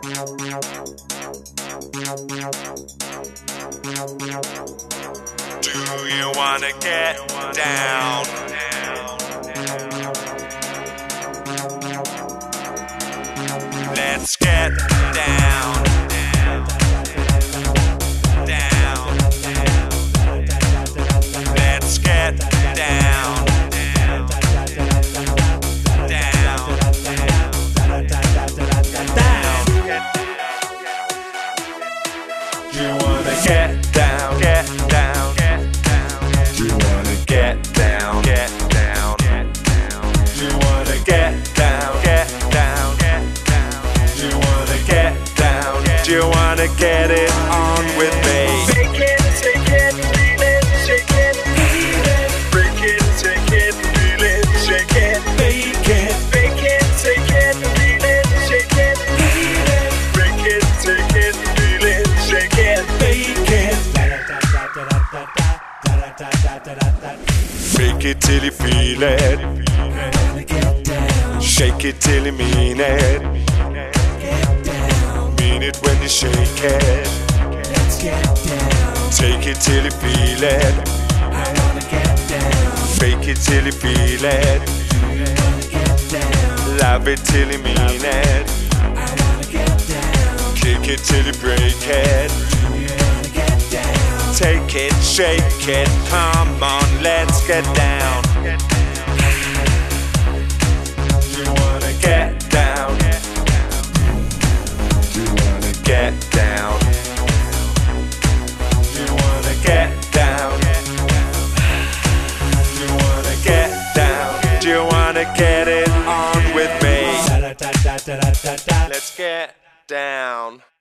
Do you wanna get down? Let's get down. Down. Let's get down. Do you wanna get down, get down, get down? Do you wanna get down, get down, get down? Do you wanna get down, get down, get down? Do you wanna get down? Do you wanna get it on with me? Take it, feel it, shake it, feel it. Break it, take it, feel it, shake it, Fake it, take it, feel it, shake it, feel it. Break it, take it, feel it, shake it, fake it. Fake it till you feel it. Shake it till you mean it. Mean it when you shake it. Take it till you feel it. Fake it till you feel it. Love it till you mean it. Kick it till you break it. Take it, shake it, come on, let's get down. Do you wanna get down? Do you wanna get down? Do you wanna get down? Do you wanna get down? Do you wanna get it on with me? Let's get down.